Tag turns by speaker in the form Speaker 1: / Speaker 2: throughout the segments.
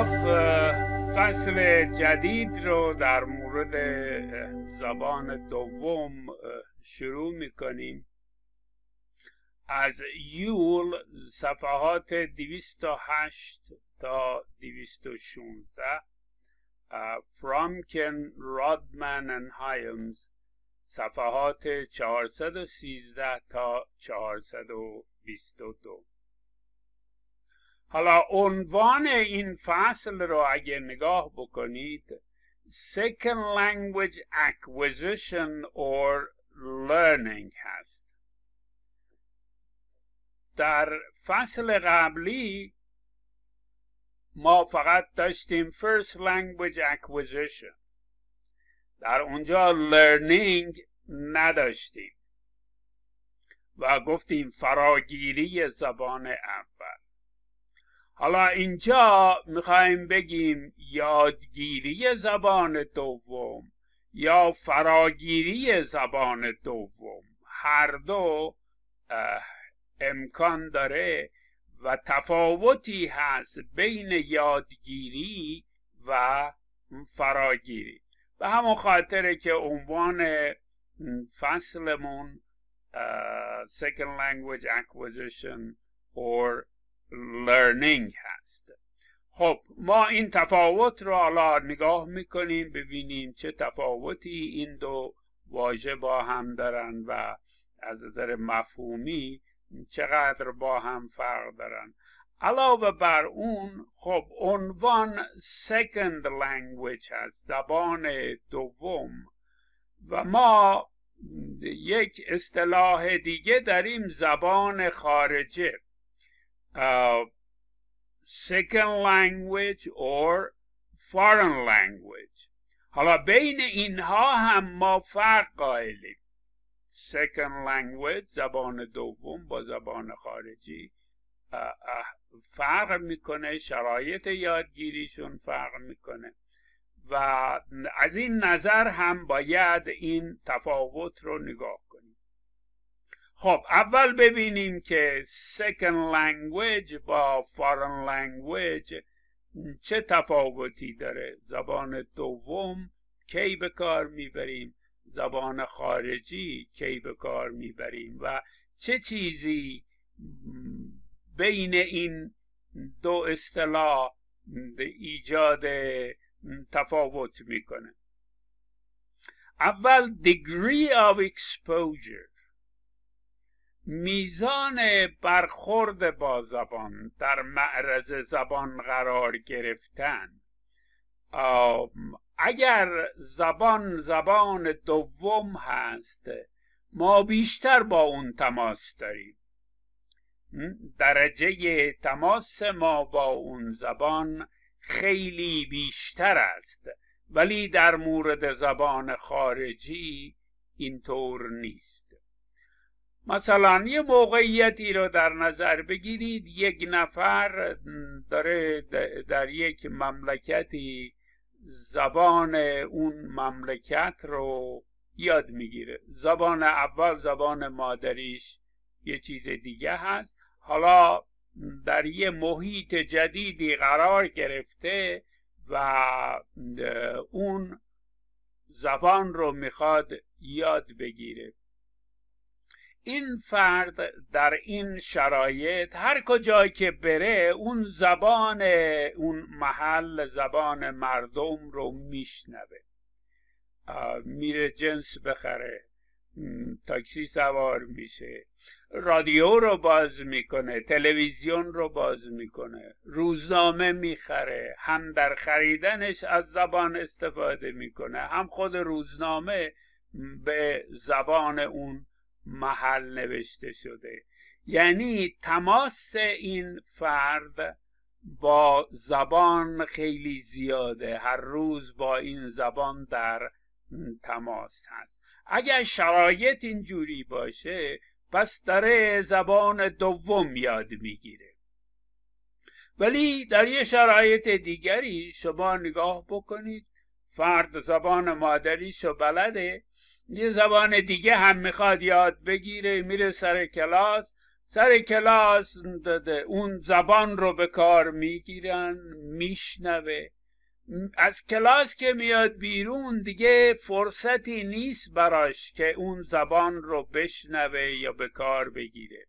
Speaker 1: خب فصل جدید رو در مورد زبان دوم شروع میکنیم. از یول صفحات 208 تا 216، فرامکن، رادمن و هایمز صفحات 413 تا 422. حالا عنوان این فصل رو اگه نگاه بکنید Second Language Acquisition or Learning هست. در فصل قبلی ما فقط داشتیم First Language Acquisition، در اونجا Learning نداشتیم و گفتیم فراگیری زبان اول. حالا اینجا میخوایم بگیم یادگیری زبان دوم یا فراگیری زبان دوم، هر دو امکان داره و تفاوتی هست بین یادگیری و فراگیری. به همون خاطره که عنوان فصلمون Second Language Acquisition or Learning هست. خب ما این تفاوت رو حالا نگاه میکنیم ببینیم چه تفاوتی این دو واژه با هم دارن و از نظر مفهومی چقدر با هم فرق دارن. علاوه بر اون خب عنوان Second Language هست، زبان دوم، و ما یک اصطلاح دیگه داریم زبان خارجه، Second Language or Foreign Language. حالا بین اینها هم ما فرق قائلیم. Second Language زبان دوم با زبان خارجی فرق میکنه، شرایط یادگیریشون فرق میکنه و از این نظر هم باید این تفاوت رو نگاه کنیم. خب اول ببینیم که Second Language با Foreign Language چه تفاوتی داره. زبان دوم کی به کار میبریم، زبان خارجی کی به کار میبریم و چه چیزی بین این دو اصطلاح ایجاد تفاوت میکنه. اول degree of exposure، میزان برخورد با زبان، در معرض زبان قرار گرفتن. اگر زبان دوم هست ما بیشتر با اون تماس داریم، درجه تماس ما با اون زبان خیلی بیشتر است، ولی در مورد زبان خارجی اینطور نیست. مثلا یه موقعیتی رو در نظر بگیرید، یک نفر داره در یک مملکتی زبان اون مملکت رو یاد میگیره. زبان اول، زبان مادریش یه چیز دیگه هست، حالا در یه محیط جدیدی قرار گرفته و اون زبان رو میخواد یاد بگیره. این فرد در این شرایط هر کجا که بره اون زبان اون محل، زبان مردم رو میشنوه. میره جنس بخره، تاکسی سوار میشه، رادیو رو باز میکنه، تلویزیون رو باز میکنه، روزنامه میخره، هم در خریدنش از زبان استفاده میکنه، هم خود روزنامه به زبان اون محل نوشته شده. یعنی تماس این فرد با زبان خیلی زیاده، هر روز با این زبان در تماس هست. اگر شرایط اینجوری باشه پس داره زبان دوم یاد میگیره. ولی در یه شرایط دیگری شما نگاه بکنید، فرد زبان مادریشو بلده، یه زبان دیگه هم میخواد یاد بگیره، میره سر کلاس، سر کلاس اون زبان رو به کار میگیرن، میشنوه. از کلاس که میاد بیرون دیگه فرصتی نیست براش که اون زبان رو بشنوه یا به کار بگیره.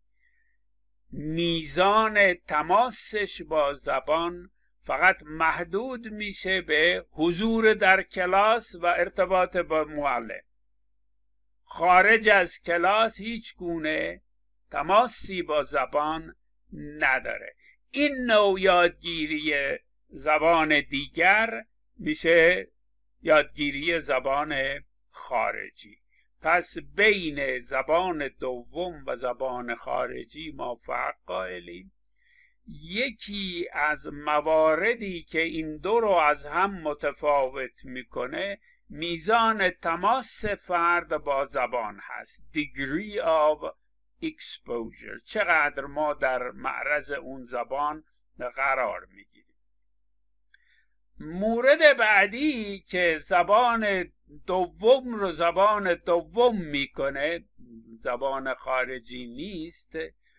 Speaker 1: میزان تماسش با زبان فقط محدود میشه به حضور در کلاس و ارتباط با معلم. خارج از کلاس هیچ گونه تماسی با زبان نداره. این نوع یادگیری زبان دیگر میشه یادگیری زبان خارجی. پس بین زبان دوم و زبان خارجی ما فرق قائلیم. یکی از مواردی که این دو رو از هم متفاوت میکنه میزان تماس فرد با زبان هست. degree of exposure، چقدر ما در معرض اون زبان قرار میگیریم. مورد بعدی که زبان دوم رو زبان دوم میکنه، زبان خارجی نیست،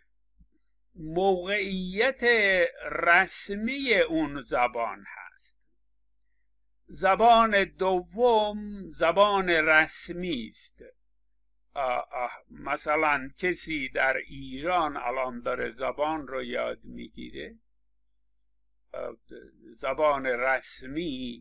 Speaker 1: موقعیت رسمی اون زبان هست. زبان دوم زبان رسمی است. مثلا کسی در ایران الان داره زبان رو یاد میگیره، زبان رسمی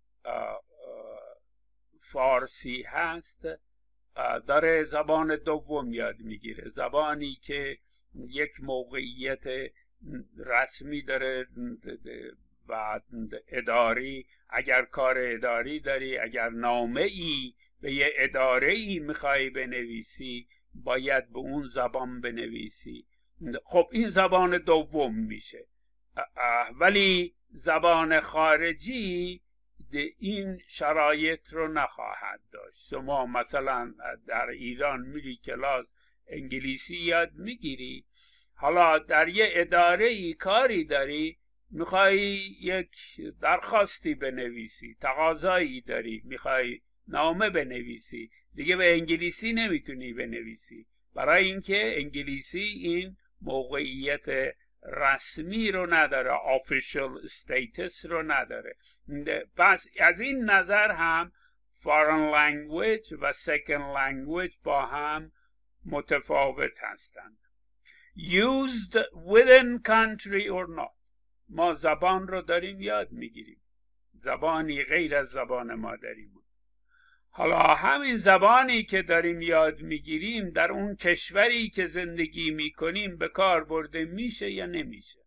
Speaker 1: فارسی هست، داره زبان دوم یاد میگیره، زبانی که یک موقعیت رسمی داره و اداری. اگر کار اداری داری، اگر نامه ای به یه اداره ای میخوای بنویسی، باید به اون زبان بنویسی. خب این زبان دوم میشه. ولی زبان خارجی این شرایط رو نخواهد داشت. شما مثلا در ایران میری کلاس انگلیسی یاد میگیری، حالا در یه اداره ای کاری داری، میخوای یک درخواستی بنویسی، تقاضایی داری، میخوای نامه بنویسی، دیگه به انگلیسی نمیتونی بنویسی، برای اینکه انگلیسی این موقعیت رسمی رو نداره، official status رو نداره. پس از این نظر هم foreign language و second language با هم متفاوت هستند. used within country or not، ما زبان رو داریم یاد میگیریم، زبانی غیر از زبان مادریمون. حالا همین زبانی که داریم یاد میگیریم در اون کشوری که زندگی میکنیم به کار برده میشه یا نمیشه؟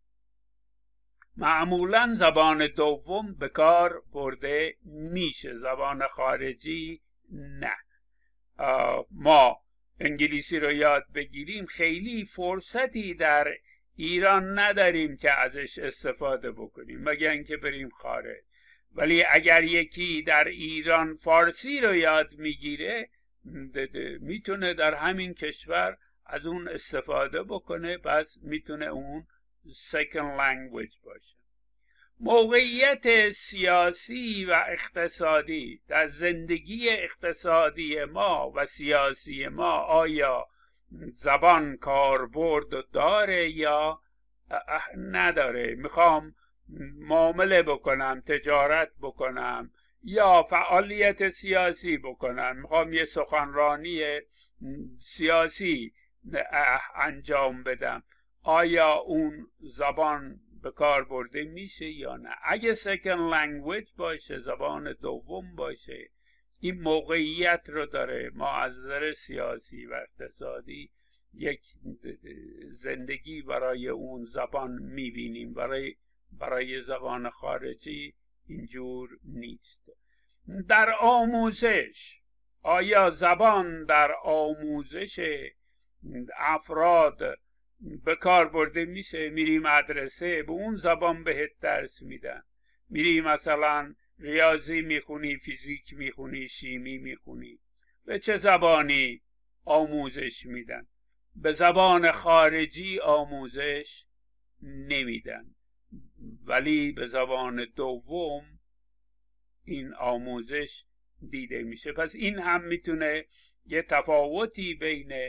Speaker 1: معمولا زبان دوم به کار برده میشه، زبان خارجی نه. ما انگلیسی رو یاد بگیریم، خیلی فرصتی در ایران نداریم که ازش استفاده بکنیم مگر اینکه بریم خارج. ولی اگر یکی در ایران فارسی رو یاد میگیره، میتونه در همین کشور از اون استفاده بکنه، پس میتونه اون second language باشه. موقعیت سیاسی و اقتصادی در زندگی اقتصادی ما و سیاسی ما، آیا زبان کاربرد داره یا نداره؟ میخوام معامله بکنم، تجارت بکنم یا فعالیت سیاسی بکنم، میخوام یه سخنرانی سیاسی انجام بدم، آیا اون زبان به کار برده میشه یا نه؟ اگه second language باشه، زبان دوم باشه، این موقعیت رو داره. ما از نظر سیاسی و اقتصادی یک زندگی برای اون زبان میبینیم، برای زبان خارجی اینجور نیست. در آموزش، آیا زبان در آموزش افراد به کار برده میشه؟ میری مدرسه، به اون زبان بهت درس میدن. میری مثلا ریاضی میخونی، فیزیک میخونی، شیمی میخونی، به چه زبانی آموزش میدن؟ به زبان خارجی آموزش نمیدن، ولی به زبان دوم این آموزش دیده میشه. پس این هم میتونه یه تفاوتی بین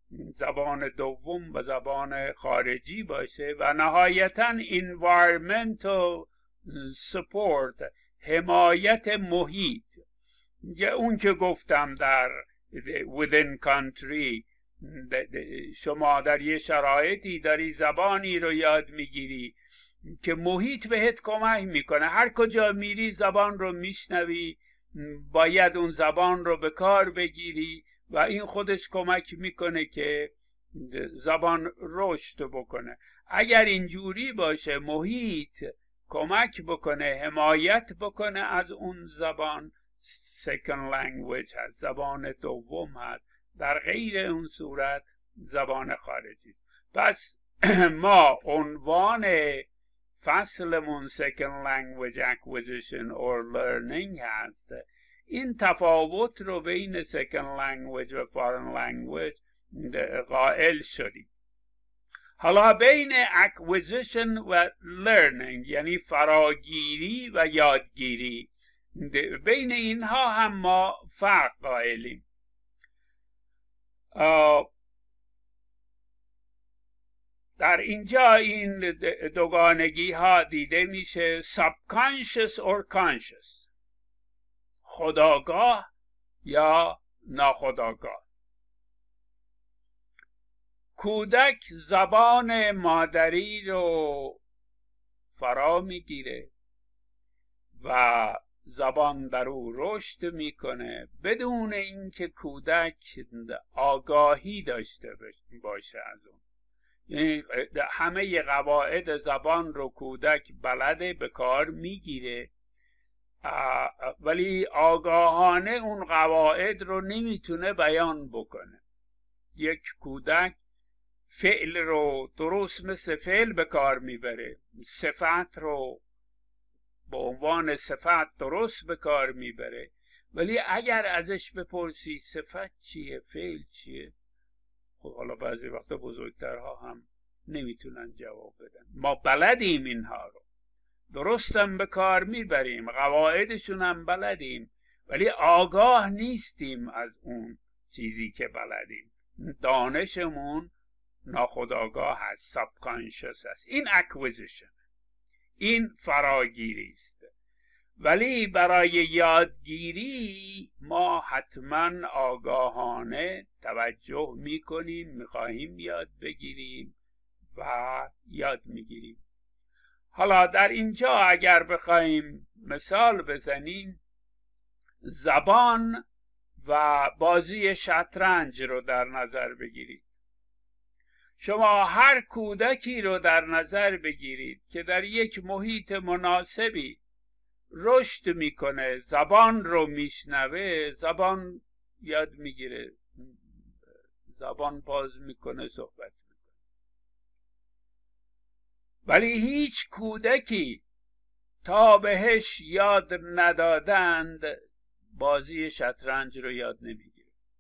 Speaker 1: زبان دوم و زبان خارجی باشه. و نهایتاً environmental support، حمایت محیط، اون که گفتم در within country، شما در یه شرایطی داری زبانی رو یاد میگیری که محیط بهت کمک میکنه، هر کجا میری زبان رو میشنوی، باید اون زبان رو به کار بگیری و این خودش کمک میکنه که زبان رشد بکنه. اگر اینجوری باشه محیط کمک بکنه، حمایت بکنه از اون زبان، second language هست، زبان دوم هست. در غیر اون صورت زبان خارجی است. پس ما عنوان فصلمون second language acquisition or learning هست. این تفاوت رو بین second language و foreign language قائل شدیم. حالا بین acquisition و learning یعنی فراگیری و یادگیری، بین اینها هم ما فرق قائلیم. در اینجا این دوگانگی ها دیده میشه subconscious or conscious، خودآگاه یا ناخودآگاه. کودک زبان مادری رو فرا میگیره و زبان در او رشد میکنه بدون اینکه کودک آگاهی داشته باشه از اون. یعنی همه قواعد زبان رو کودک بلده، به کار میگیره، ولی آگاهانه اون قواعد رو نمیتونه بیان بکنه. یک کودک فعل رو درست مثل فعل به کار میبره، صفت رو به عنوان صفت درست به کار میبره، ولی اگر ازش بپرسی صفت چیه، فعل چیه، خب حالا بعضی وقتا بزرگترها هم نمیتونن جواب بدن. ما بلدیم اینها رو، درستم به کار میبریم، قواعدشون هم بلدیم، ولی آگاه نیستیم از اون چیزی که بلدیم. دانشمون ناخودآگاه هست، subconscious هست. این acquisition، این فراگیری است. ولی برای یادگیری ما حتما آگاهانه توجه میکنیم، میخواهیم یاد بگیریم و یاد میگیریم. حالا در اینجا اگر بخوایم مثال بزنیم، زبان و بازی شطرنج رو در نظر بگیرید. شما هر کودکی رو در نظر بگیرید که در یک محیط مناسبی رشد میکنه، زبان رو میشنوه، زبان یاد میگیره، زبان باز میکنه، صحبت میکنه. ولی هیچ کودکی تا بهش یاد ندادند بازی شطرنج رو یاد نمیگیره.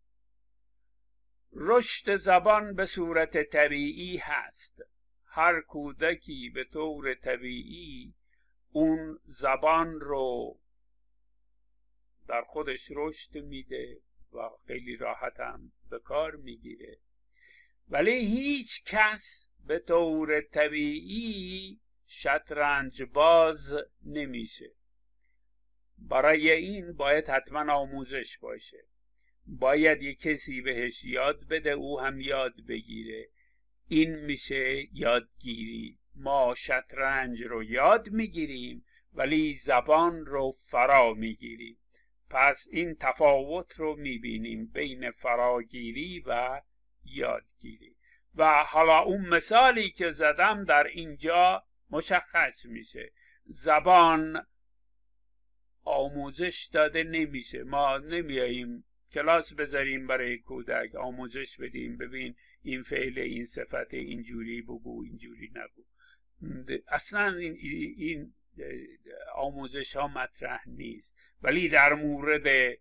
Speaker 1: رشد زبان به صورت طبیعی هست. هر کودکی به طور طبیعی اون زبان رو در خودش رشد میده و خیلی راحت هم به کار میگیره، ولی هیچ کس به طور طبیعی شطرنج باز نمیشه. برای این باید حتما آموزش باشه، باید یک کسی بهش یاد بده، او هم یاد بگیره. این میشه یادگیری. ما شطرنج رو یاد میگیریم ولی زبان رو فرا میگیریم. پس این تفاوت رو میبینیم بین فراگیری و یادگیری. و حالا اون مثالی که زدم در اینجا مشخص میشه. زبان آموزش داده نمیشه. ما نمیاییم کلاس بذاریم برای کودک آموزش بدیم، ببین این فعل، این صفت، اینجوری بگو، اینجوری نگو. اصلا این آموزش ها مطرح نیست. ولی در مورد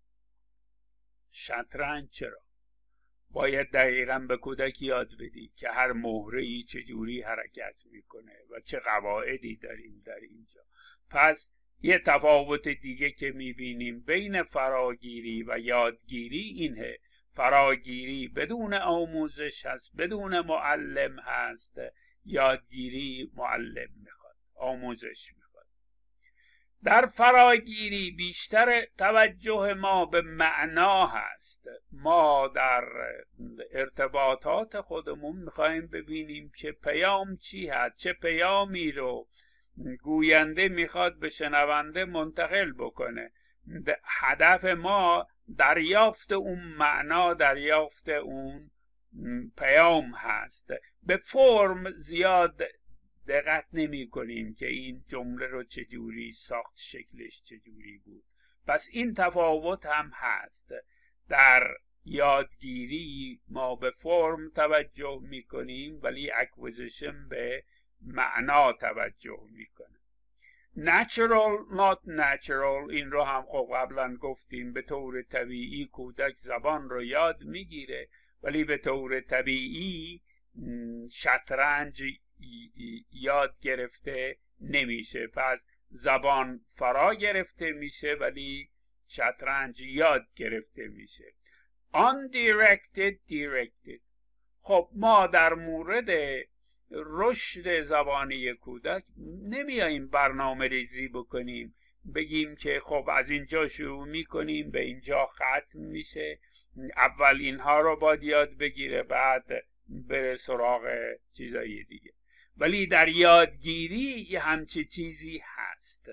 Speaker 1: شطرنج چرا؟ باید دقیقا به کودک یاد بدی که هر مهره‌ای چجوری حرکت میکنه و چه قواعدی داریم در اینجا. پس یه تفاوت دیگه که میبینیم بین فراگیری و یادگیری اینه. فراگیری بدون آموزش هست، بدون معلم هست. یادگیری معلم میخواد، آموزش میخواد. در فراگیری بیشتر توجه ما به معنا هست. ما در ارتباطات خودمون میخوایم ببینیم که پیام چی هست، چه پیامی رو گوینده میخواد به شنونده منتقل بکنه. هدف ما دریافت اون معنا، دریافت اون پیام هست. به فرم زیاد دقت نمی کنیم که این جمله رو چجوری ساخت، شکلش چجوری بود. پس این تفاوت هم هست. در یادگیری ما به فرم توجه می کنیم، ولی اکویزیشن به معنا توجه می کنیم. natural not natural، این رو هم خب قبلا گفتیم. به طور طبیعی کودک زبان رو یاد میگیره، ولی به طور طبیعی شطرنج یاد گرفته نمیشه. پس زبان فرا گرفته میشه ولی شطرنج یاد گرفته میشه. undirected directed. خب ما در مورد رشد زبانی کودک نمیاییم برنامه ریزی بکنیم، بگیم که خب از اینجا شروع میکنیم به اینجا ختم میشه، اول اینها رو باید یاد بگیره بعد بره سراغ چیزای دیگه. ولی در یادگیری یه همچی چیزی هست.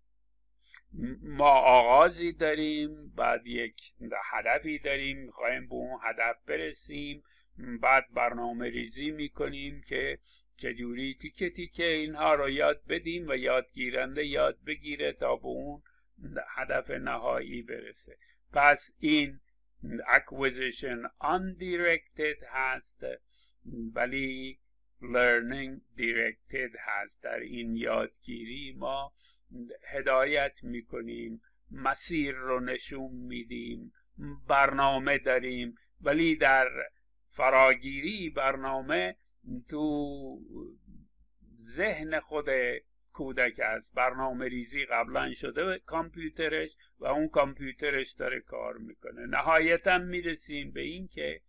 Speaker 1: ما آغازی داریم، بعد یک هدفی داریم، میخوایم به اون هدف برسیم، بعد برنامه ریزی میکنیم که چجوری تیکه تیکه اینها رو یاد بدیم و یادگیرنده یاد بگیره تا به اون هدف نهایی برسه. پس این acquisition undirected هست ولی learning directed هست. در این یادگیری ما هدایت میکنیم، مسیر رو نشون میدیم، برنامه داریم. ولی در فراگیری برنامه تو ذهن خود کودک است، برنامه ریزی قبلا شده به کامپیوترش و اون کامپیوترش داره کار میکنه. نهایتا میرسیم به این که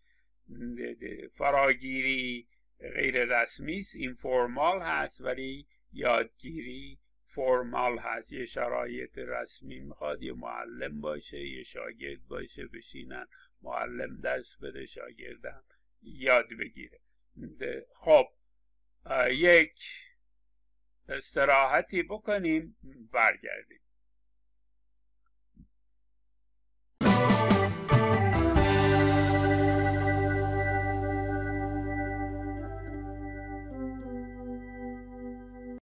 Speaker 1: فراگیری غیر رسمی است، اینفورمال هست، ولی یادگیری فرمال هست. یه شرایط رسمی میخواد، یه معلم باشه، یه شاگرد باشه، بشینن معلم درس بده، شاگردم یاد بگیره. خب یک استراحتی بکنیم، برگردیم.